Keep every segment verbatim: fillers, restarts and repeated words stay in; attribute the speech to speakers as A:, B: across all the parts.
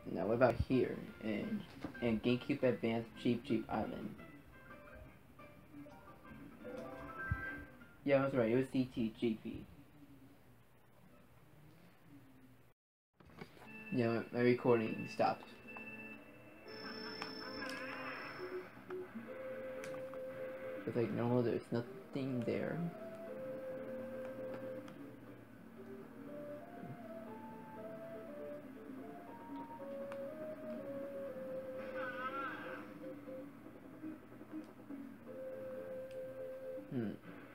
A: Now what about here and and GameCube Advance Cheep Cheep Island? Yeah, I was right. It was C T G P. Yeah, my recording stopped. It's like normal. There's nothing there. Hmm.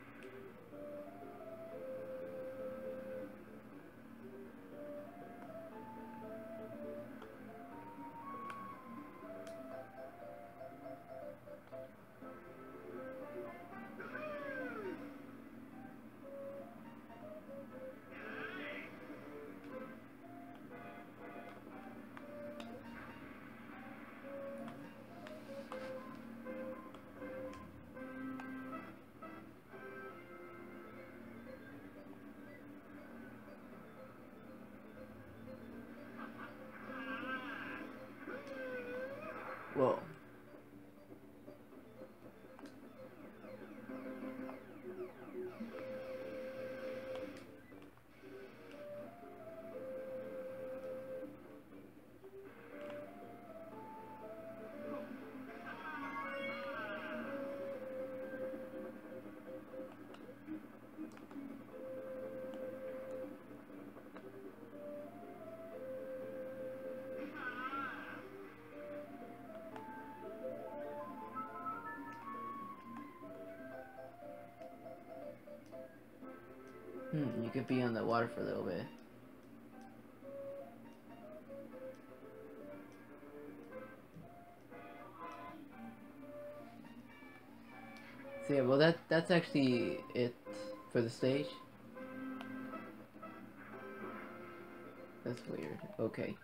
A: Whoa. Hmm, you could be on the water for a little bit. So yeah, well that that's actually it for the stage. That's weird. Okay.